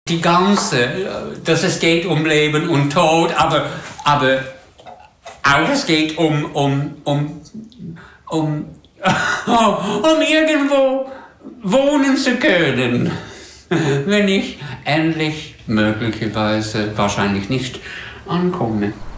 Die ganze, dass es geht um Leben und Tod, aber auch es geht um irgendwo wohnen zu können, wenn ich endlich möglicherweise wahrscheinlich nicht ankomme.